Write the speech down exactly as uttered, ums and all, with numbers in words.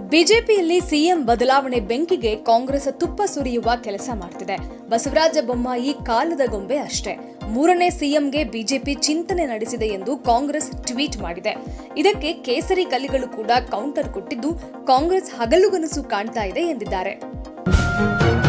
ಬಿಜೆಪಿಯಲ್ಲಿ ಸಿಎಂ ಬದಲಾವಣೆ ಬೆಂಕಿಗೆ ಕಾಂಗ್ರೆಸ್ ತುಪ್ಪ ಸುರಿಯುವ ಕೆಲಸ ಮಾಡ್ತಿದೆ. ಬಸವರಾಜ ಬೊಮ್ಮಾಯಿ ಕಾಲದ ಗೊಂಬೆ ಅಷ್ಟೇ. ಮೂರನೇ ಸಿಎಂಗೆ ಬಿಜೆಪಿ ಚಿಂತನೆ ನಡೆಸಿದೆ ಎಂದು ಕಾಂಗ್ರೆಸ್ ಟ್ವೀಟ್ ಮಾಡಿದೆ. ಇದಕ್ಕೆ ಕೇಸರಿ ಕಲಿಗಳು ಕೂಡ ಕೌಂಟರ್ ಕೊಟ್ಟಿದ್ದು, ಕಾಂಗ್ರೆಸ್ ಹಗಲುಗನಸು ಕಾಣ್ತಾ ಇದೆ ಎಂದಿದ್ದಾರೆ.